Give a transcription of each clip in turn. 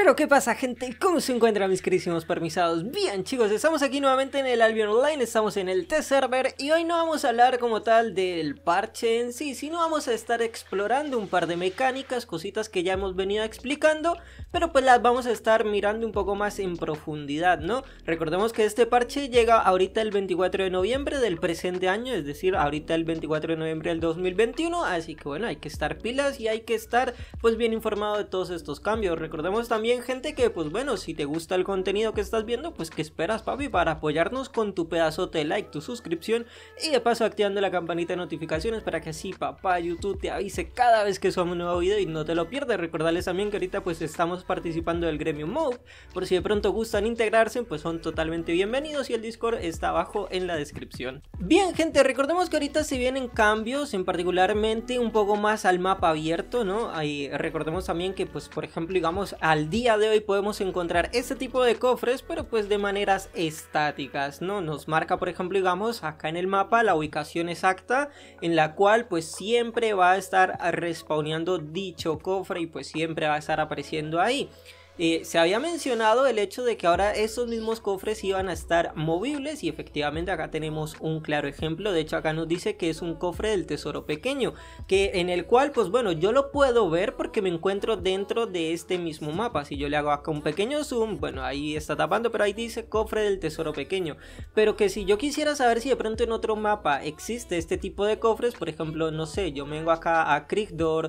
Pero ¿qué pasa, gente? ¿Cómo se encuentran mis queridísimos permisados? Bien, chicos, estamos aquí nuevamente en el Albion Online, estamos en el test server y hoy no vamos a hablar como tal del parche en sí, sino vamos a estar explorando un par de mecánicas, cositas que ya hemos venido explicando, pero pues las vamos a estar mirando un poco más en profundidad, ¿no? Recordemos que este parche llega ahorita el 24 de noviembre del presente año, es decir, ahorita el 24 de noviembre del 2021, así que bueno, hay que estar pilas y hay que estar pues bien informado de todos estos cambios. Recordemos también, gente, que pues bueno, si te gusta el contenido que estás viendo, pues que esperas, papi, para apoyarnos con tu pedazote de like, tu suscripción y de paso activando la campanita de notificaciones para que así papá YouTube te avise cada vez que suba un nuevo video y no te lo pierdas. Recordarles también que ahorita pues estamos participando del Gremio Mode, por si de pronto gustan integrarse, pues son totalmente bienvenidos y el Discord está abajo en la descripción. Bien, gente, recordemos que ahorita se vienen cambios, en particularmente un poco más al mapa abierto, ¿no? Ahí recordemos también que pues por ejemplo, digamos, al día de hoy podemos encontrar este tipo de cofres, pero pues de maneras estáticas, ¿no? Nos marca, por ejemplo, digamos, acá en el mapa la ubicación exacta en la cual pues siempre va a estar respawneando dicho cofre y pues siempre va a estar apareciendo ahí. Se había mencionado el hecho de que ahora esos mismos cofres iban a estar movibles y efectivamente acá tenemos un claro ejemplo. De hecho acá nos dice que es un cofre del tesoro pequeño, que en el cual pues bueno, yo lo puedo ver porque me encuentro dentro de este mismo mapa. Si yo le hago acá un pequeño zoom, bueno, ahí está tapando, pero ahí dice cofre del tesoro pequeño. Pero que si yo quisiera saber si de pronto en otro mapa existe este tipo de cofres, por ejemplo, no sé, yo me vengo acá a Krikdor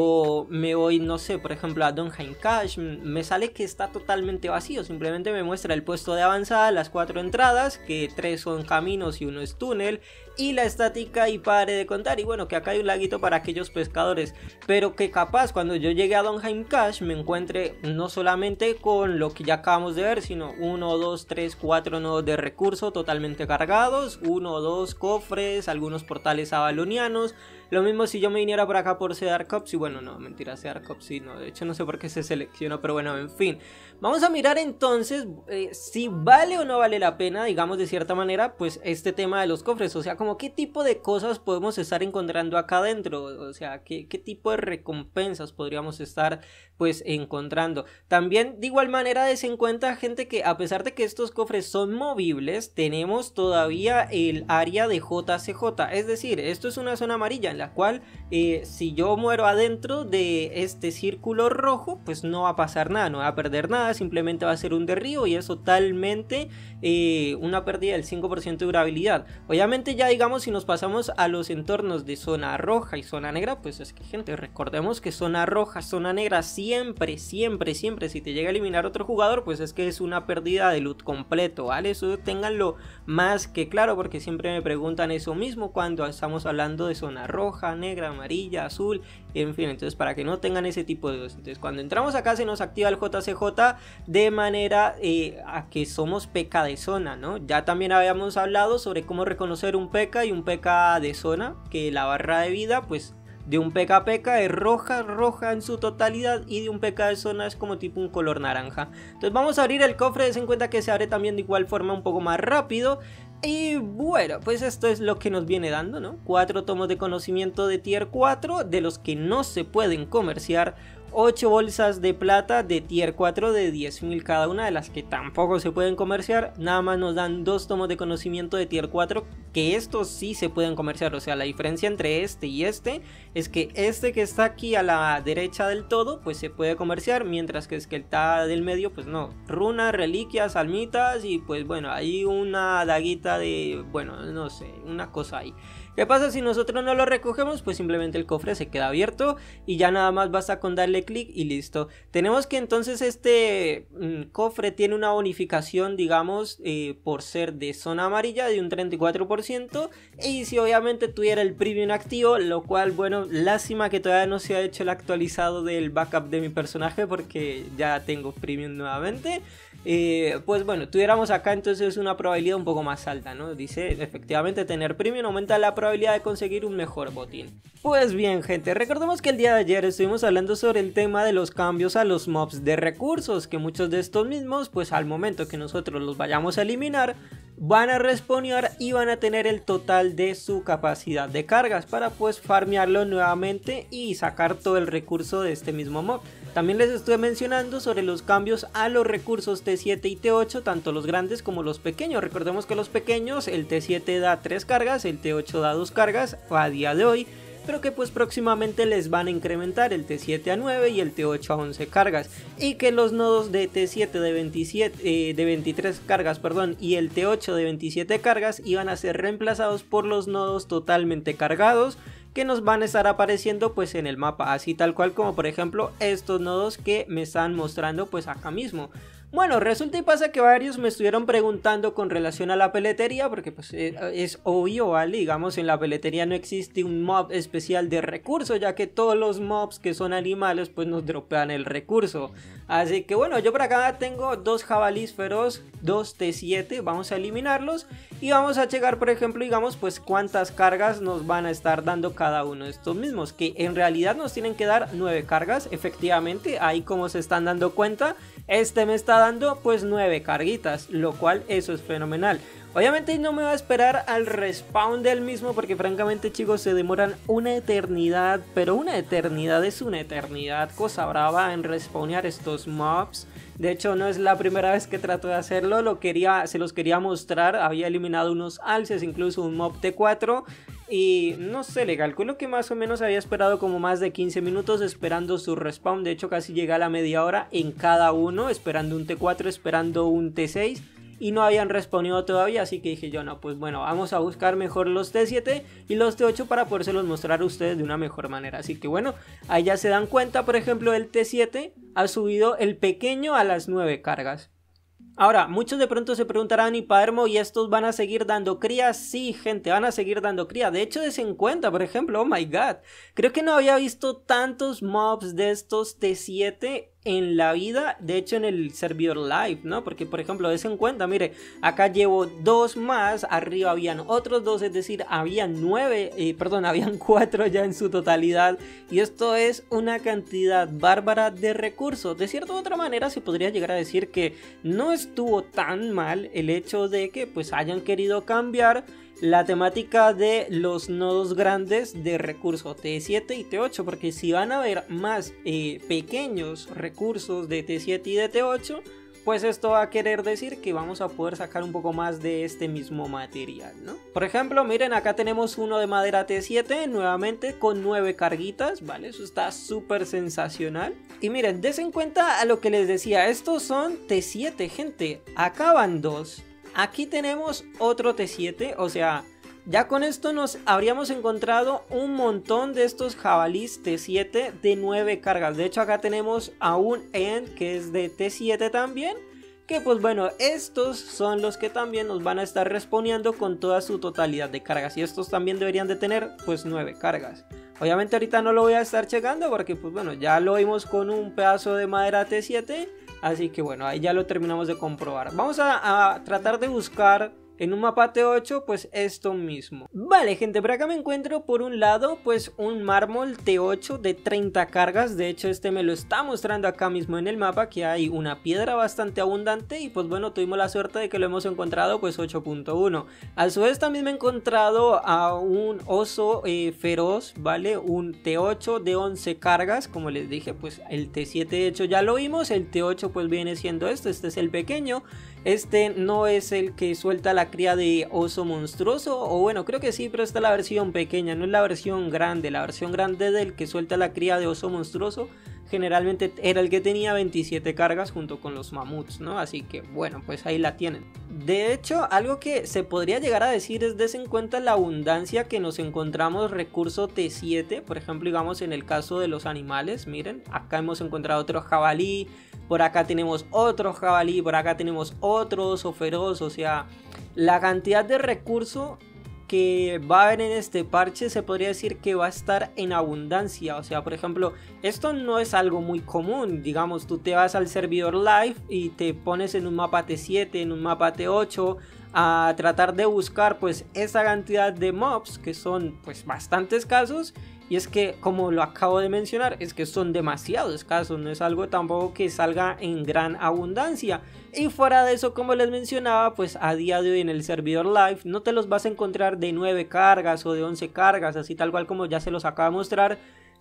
o me voy, no sé, por ejemplo a Donheim Cache, me sale que está totalmente vacío, simplemente me muestra el puesto de avanzada, las 4 entradas, que 3 son caminos y 1 es túnel, y la estática y pare de contar, y bueno, que acá hay un laguito para aquellos pescadores, pero que capaz cuando yo llegue a Donheim Cache me encuentre no solamente con lo que ya acabamos de ver, sino 1, 2, 3, 4 nodos de recurso totalmente cargados, 1 o 2 cofres, algunos portales avalonianos. Lo mismo si yo me viniera por acá por Cedar Cops y bueno, no, mentira, Cedar Cops sí, no, de hecho no sé por qué se seleccionó, pero bueno, en fin. Vamos a mirar entonces si vale o no vale la pena, digamos de cierta manera, pues este tema de los cofres, o sea, como qué tipo de cosas podemos estar encontrando acá adentro, o sea, qué tipo de recompensas podríamos estar pues encontrando. También de igual manera des en cuenta, gente, que a pesar de que estos cofres son movibles, tenemos todavía el área de JCJ, es decir, esto es una zona amarilla en la cual si yo muero adentro de este círculo rojo, pues no va a pasar nada, no va a perder nada, simplemente va a ser un derribo y es totalmente una pérdida del 5% de durabilidad. Obviamente ya digamos si nos pasamos a los entornos de zona roja y zona negra, pues es que, gente, recordemos que zona roja, zona negra siempre si te llega a eliminar otro jugador, pues es que es una pérdida de loot completo, ¿vale? Eso ténganlo más que claro porque siempre me preguntan eso mismo cuando estamos hablando de zona roja, negra, amarilla, azul, en fin, entonces para que no tengan ese tipo de cosas. Entonces cuando entramos acá se nos activa el JCJ de manera a que somos PK de zona, ¿no? Ya también habíamos hablado sobre cómo reconocer un PK y un PK de zona, que la barra de vida pues de un PK es roja en su totalidad y de un PK de zona es como tipo un color naranja. Entonces vamos a abrir el cofre, des en cuenta que se abre también de igual forma un poco más rápido. Y bueno, pues esto es lo que nos viene dando, ¿no? 4 tomos de conocimiento de tier 4, de los que no se pueden comerciar. 8 bolsas de plata de tier 4 de 10.000 cada una, de las que tampoco se pueden comerciar. Nada más nos dan 2 tomos de conocimiento de tier 4, que estos sí se pueden comerciar. O sea, la diferencia entre este y este es que este que está aquí a la derecha del todo pues se puede comerciar, mientras que es que está del medio pues no. Runas, reliquias, almitas y pues bueno, hay una daguita de, bueno, no sé, una cosa ahí. ¿Qué pasa si nosotros no lo recogemos? Pues simplemente el cofre se queda abierto y ya nada más basta con darle clic y listo. Tenemos que entonces este cofre tiene una bonificación, digamos, por ser de zona amarilla de un 34%, y si obviamente tuviera el premium activo, lo cual, bueno, lástima que todavía no se ha hecho el actualizado del backup de mi personaje porque ya tengo premium nuevamente. Pues bueno, tuviéramos acá entonces una probabilidad un poco más alta, ¿no? Dice, efectivamente, tener premium aumenta la probabilidad de conseguir un mejor botín. Pues bien, gente, recordemos que el día de ayer estuvimos hablando sobre el tema de los cambios a los mobs de recursos, que muchos de estos mismos, pues al momento que nosotros los vayamos a eliminar, van a respawnear y van a tener el total de su capacidad de cargas para pues farmearlo nuevamente y sacar todo el recurso de este mismo mob. También les estuve mencionando sobre los cambios a los recursos T7 y T8, tanto los grandes como los pequeños. Recordemos que los pequeños, el T7 da 3 cargas, el T8 da 2 cargas a día de hoy, pero que pues próximamente les van a incrementar el T7 a 9 y el T8 a 11 cargas, y que los nodos de T7 de 23 cargas, perdón, y el T8 de 27 cargas iban a ser reemplazados por los nodos totalmente cargados que nos van a estar apareciendo pues en el mapa, así tal cual como por ejemplo estos nodos que me están mostrando pues acá mismo. Bueno, resulta y pasa que varios me estuvieron preguntando con relación a la peletería, porque pues es obvio, ¿vale? Digamos, en la peletería no existe un mob especial de recurso, ya que todos los mobs que son animales pues nos dropean el recurso. Así que bueno, yo por acá tengo 2 jabalís feroz, 2 T7, vamos a eliminarlos y vamos a checar, por ejemplo, digamos, pues cuántas cargas nos van a estar dando cada uno de estos mismos, que en realidad nos tienen que dar 9 cargas, efectivamente, ahí como se están dando cuenta. Este me está dando pues 9 carguitas, lo cual eso es fenomenal. Obviamente no me voy a esperar al respawn del mismo porque francamente chicos se demoran una eternidad, pero una eternidad es una eternidad, cosa brava en respawnear estos mobs. De hecho no es la primera vez que trato de hacerlo, se los quería mostrar, había eliminado unos alces, incluso un mob T4. Y no sé, le calculo que más o menos había esperado como más de 15 minutos esperando su respawn. De hecho casi llegué a la media hora en cada uno, esperando un T4, esperando un T6, y no habían respawnado todavía, así que dije yo no, pues bueno, vamos a buscar mejor los T7 y los T8 para podérselos mostrar a ustedes de una mejor manera. Así que bueno, ahí ya se dan cuenta, por ejemplo el T7 ha subido el pequeño a las 9 cargas. Ahora, muchos de pronto se preguntarán, ¿y Padermo, y estos van a seguir dando cría? Sí, gente, van a seguir dando cría. De hecho, des en cuenta, por ejemplo, oh my god, creo que no había visto tantos mobs de estos T7 en la vida, de hecho en el servidor live, ¿no? Porque por ejemplo, des en cuenta, mire, acá llevo 2 más, arriba habían otros 2, es decir, habían 9, habían 4 ya en su totalidad, y esto es una cantidad bárbara de recursos. De cierta u otra manera se podría llegar a decir que no estuvo tan mal el hecho de que pues hayan querido cambiar la temática de los nodos grandes de recursos T7 y T8, porque si van a haber más pequeños recursos de T7 y de T8, pues esto va a querer decir que vamos a poder sacar un poco más de este mismo material, ¿no? Por ejemplo, miren, acá tenemos uno de madera T7 nuevamente con 9 carguitas, ¿vale? Eso está súper sensacional. Y miren, des en cuenta a lo que les decía, estos son T7, gente, acá van 2. Aquí tenemos otro T7, o sea, ya con esto nos habríamos encontrado un montón de estos jabalís T7 de 9 cargas. De hecho acá tenemos a un End que es de T7 también, que pues bueno, estos son los que también nos van a estar respondiendo con toda su totalidad de cargas. Y estos también deberían de tener pues 9 cargas. Obviamente ahorita no lo voy a estar checando porque pues bueno, ya lo vimos con un pedazo de madera T7. Así que bueno, ahí ya lo terminamos de comprobar. Vamos a tratar de buscar en un mapa T8 pues esto mismo. Vale gente, por acá me encuentro por un lado pues un mármol T8 de 30 cargas. De hecho este me lo está mostrando acá mismo en el mapa, que hay una piedra bastante abundante y pues bueno, tuvimos la suerte de que lo hemos encontrado pues 8.1. A su vez también me he encontrado a un oso feroz, ¿vale? Un T8 de 11 cargas, como les dije pues el T7 de hecho ya lo vimos, el T8 pues viene siendo este es el pequeño. Este no es el que suelta la cría de oso monstruoso, o bueno, creo que sí, pero esta es la versión pequeña, no es la versión grande. La versión grande del que suelta la cría de oso monstruoso generalmente era el que tenía 27 cargas junto con los mamuts, ¿no? Así que bueno, pues ahí la tienen. De hecho, algo que se podría llegar a decir es des en cuenta la abundancia que nos encontramos recurso T7, por ejemplo, digamos en el caso de los animales, miren, acá hemos encontrado otro jabalí, por acá tenemos otro jabalí, por acá tenemos otro oso feroz, o sea, la cantidad de recurso que va a haber en este parche se podría decir que va a estar en abundancia. O sea, por ejemplo, esto no es algo muy común. Digamos, tú te vas al servidor live y te pones en un mapa T7, en un mapa T8 a tratar de buscar pues esa cantidad de mobs que son pues bastante escasos. Y es que, como lo acabo de mencionar, es que son demasiado escasos, no es algo tampoco que salga en gran abundancia. Y fuera de eso, como les mencionaba, pues a día de hoy en el servidor live no te los vas a encontrar de 9 cargas o de 11 cargas, así tal cual como ya se los acabo de mostrar,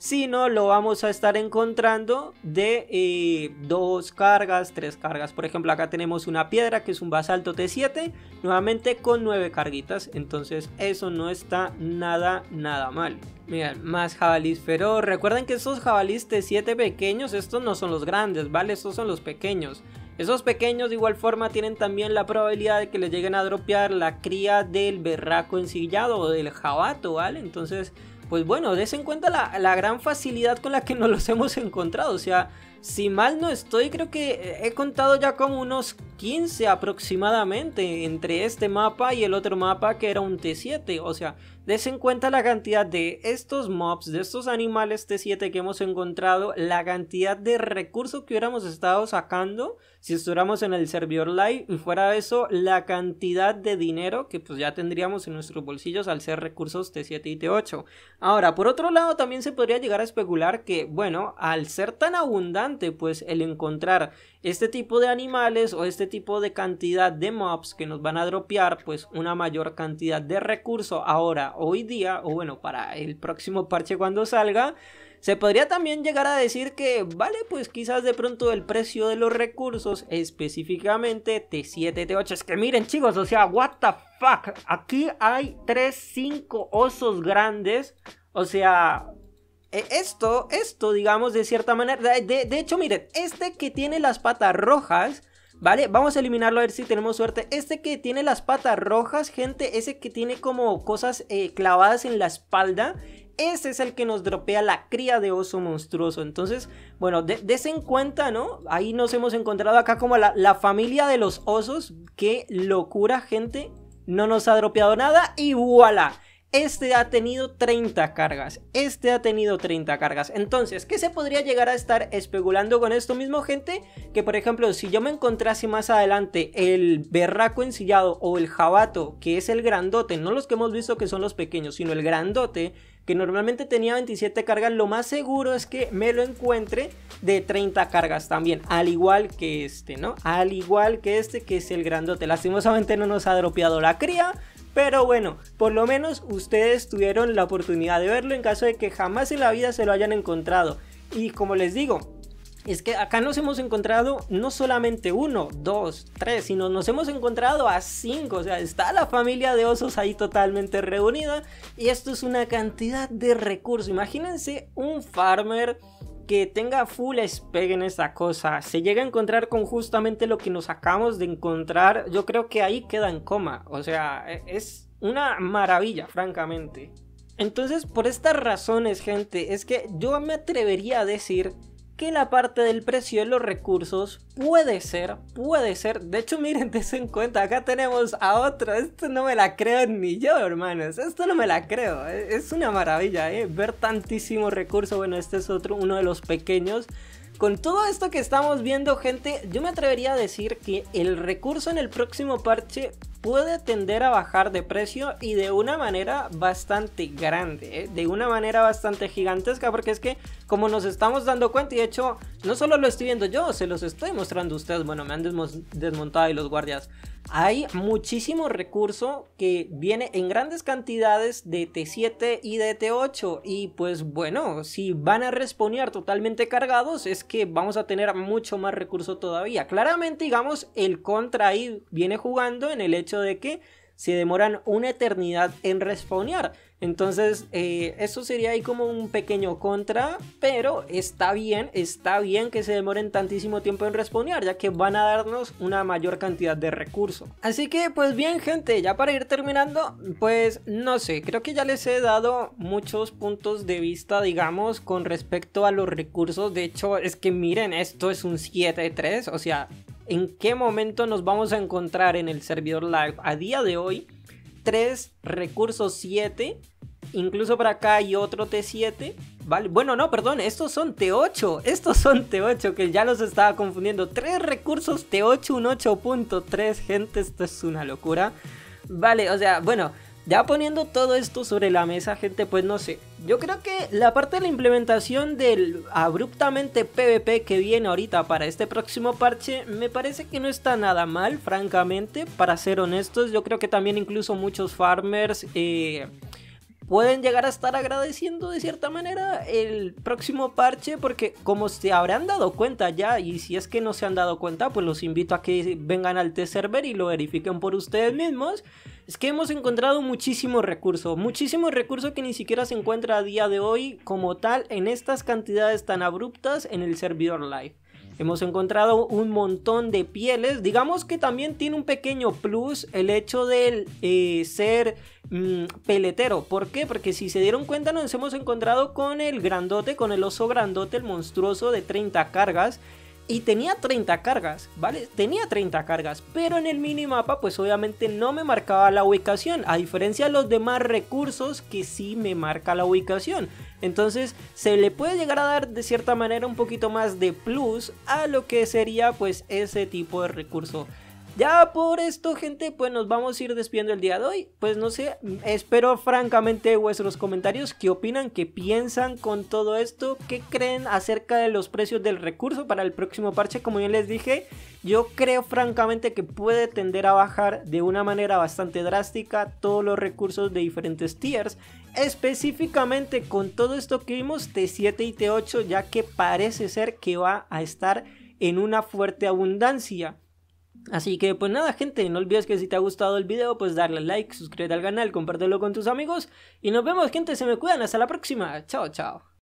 sino lo vamos a estar encontrando de 2 cargas, 3 cargas. Por ejemplo, acá tenemos una piedra que es un basalto T7, nuevamente con 9 carguitas, entonces eso no está nada mal. Miren, más jabalís feroz. Recuerden que estos jabalís T7 pequeños, estos no son los grandes, ¿vale? Estos son los pequeños. Esos pequeños de igual forma tienen también la probabilidad de que les lleguen a dropear la cría del berraco ensillado o del jabato, ¿vale? Entonces, pues bueno, des en cuenta la gran facilidad con la que nos los hemos encontrado. O sea, si mal no estoy, creo que he contado ya como unos 15 aproximadamente entre este mapa y el otro mapa que era un T7. O sea, des en cuenta la cantidad de estos mobs, de estos animales T7 que hemos encontrado, la cantidad de recursos que hubiéramos estado sacando si estuviéramos en el servidor live, y fuera de eso, la cantidad de dinero que pues ya tendríamos en nuestros bolsillos al ser recursos T7 y T8. Ahora, por otro lado, también se podría llegar a especular que, bueno, al ser tan abundante, pues el encontrar este tipo de animales o este tipo de cantidad de mobs que nos van a dropear pues una mayor cantidad de recursos ahora, hoy día, o bueno, para el próximo parche cuando salga, se podría también llegar a decir que, vale, pues quizás de pronto el precio de los recursos, específicamente T7, T8, es que miren chicos, o sea, what the fuck, aquí hay 5 osos grandes, o sea, esto, digamos, de cierta manera, de hecho, miren, este que tiene las patas rojas, ¿vale? Vamos a eliminarlo a ver si tenemos suerte. Este que tiene las patas rojas, gente, ese que tiene como cosas clavadas en la espalda, ese es el que nos dropea la cría de oso monstruoso. Entonces, bueno, des en cuenta, ¿no? Ahí nos hemos encontrado acá como la familia de los osos. Qué locura, gente. No nos ha dropeado nada y ¡voilà! Este ha tenido 30 cargas. Entonces, ¿qué se podría llegar a estar especulando con esto mismo, gente? Que, por ejemplo, si yo me encontrase más adelante el berraco ensillado o el jabato, que es el grandote, no los que hemos visto que son los pequeños, sino el grandote, que normalmente tenía 27 cargas, lo más seguro es que me lo encuentre de 30 cargas también, al igual que este, ¿no? Al igual que este, que es el grandote. Lastimosamente no nos ha dropeado la cría, pero bueno, por lo menos ustedes tuvieron la oportunidad de verlo en caso de que jamás en la vida se lo hayan encontrado. Y como les digo, es que acá nos hemos encontrado no solamente 1, 2, 3, sino nos hemos encontrado a 5. O sea, está la familia de osos ahí totalmente reunida. Y esto es una cantidad de recursos. Imagínense un farmer que tenga full spec en esta cosa, se llega a encontrar con justamente lo que nos acabamos de encontrar. Yo creo que ahí queda en coma. O sea, es una maravilla, francamente. Entonces, por estas razones, gente, es que yo me atrevería a decir que la parte del precio de los recursos puede ser, de hecho miren, ten en cuenta, acá tenemos a otro, esto no me la creo ni yo, hermanos, esto no me la creo, es una maravilla, ver tantísimo recurso. Bueno, este es otro, uno de los pequeños. Con todo esto que estamos viendo, gente, yo me atrevería a decir que el recurso en el próximo parche puede tender a bajar de precio y de una manera bastante grande, de una manera bastante gigantesca, porque es que como nos estamos dando cuenta, y de hecho no solo lo estoy viendo yo, se los estoy mostrando a ustedes, bueno, me han desmontado ahí los guardias. Hay muchísimo recurso que viene en grandes cantidades de T7 y de T8 y pues bueno, si van a respawnear totalmente cargados es que vamos a tener mucho más recurso todavía. Claramente, digamos, el contra ahí viene jugando en el hecho de que se demoran una eternidad en respawnear. Entonces eso sería ahí como un pequeño contra, pero está bien que se demoren tantísimo tiempo en respawnear, ya que van a darnos una mayor cantidad de recursos. Así que pues bien, gente, ya para ir terminando, pues no sé, creo que ya les he dado muchos puntos de vista, digamos, con respecto a los recursos. De hecho, es que miren, esto es un 7-3, o sea, ¿en qué momento nos vamos a encontrar en el servidor live a día de hoy 3 recursos 7? Incluso por acá hay otro T7, ¿vale? Bueno, no, perdón, estos son T8, que ya los estaba confundiendo. 3 recursos T8, un 8.3, gente, esto es una locura. Vale, o sea, bueno, ya poniendo todo esto sobre la mesa, gente, pues no sé. Yo creo que la parte de la implementación del abruptamente PvP que viene ahorita para este próximo parche, me parece que no está nada mal, francamente, para ser honestos. Yo creo que también incluso muchos farmers pueden llegar a estar agradeciendo de cierta manera el próximo parche, porque como se habrán dado cuenta ya, y si es que no se han dado cuenta, pues los invito a que vengan al test server y lo verifiquen por ustedes mismos. Es que hemos encontrado muchísimo recurso que ni siquiera se encuentra a día de hoy como tal en estas cantidades tan abruptas en el servidor live. Hemos encontrado un montón de pieles. Digamos que también tiene un pequeño plus el hecho de ser peletero. ¿Por qué? Porque si se dieron cuenta nos hemos encontrado con el grandote, con el oso grandote, el monstruoso de 30 cargas. Y tenía 30 cargas, ¿vale? Tenía 30 cargas, pero en el minimapa pues obviamente no me marcaba la ubicación, a diferencia de los demás recursos que sí me marca la ubicación. Entonces se le puede llegar a dar de cierta manera un poquito más de plus a lo que sería pues ese tipo de recurso. Ya por esto, gente, pues nos vamos a ir despidiendo el día de hoy. Pues no sé, espero francamente vuestros comentarios. ¿Qué opinan? ¿Qué piensan con todo esto? ¿Qué creen acerca de los precios del recurso para el próximo parche? Como ya les dije, yo creo francamente que puede tender a bajar de una manera bastante drástica todos los recursos de diferentes tiers. Específicamente con todo esto que vimos, T7 y T8, ya que parece ser que va a estar en una fuerte abundancia. Así que pues nada, gente, no olvides que si te ha gustado el video pues darle like, suscríbete al canal, compártelo con tus amigos y nos vemos, gente, se me cuidan, hasta la próxima, chao chao.